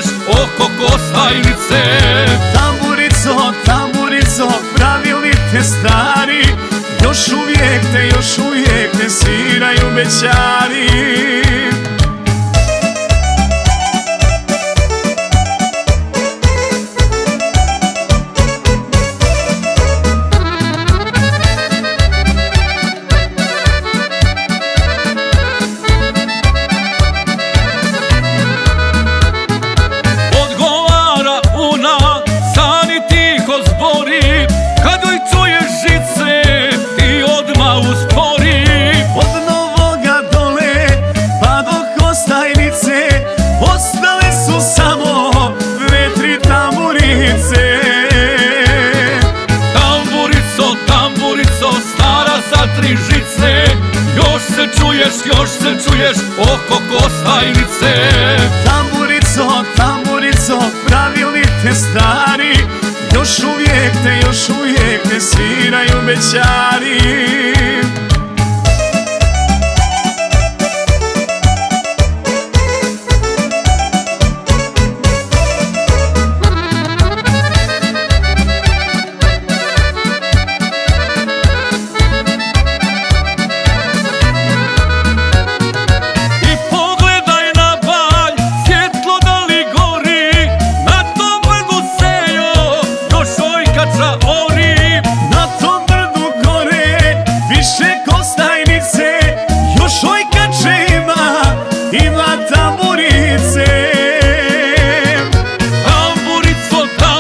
čuješ oko Kostajnice. Tamburico, tamburico, pravili te stari, još uvijek te sviraju bećari. Još se čuješ oko Kostajnice. Tamburico, tamburico, pravili te stari, još uvijek te sviraju bećari.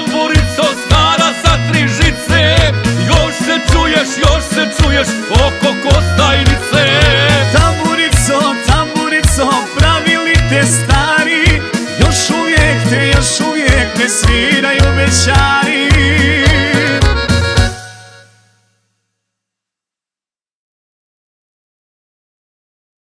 Još se čuješ oko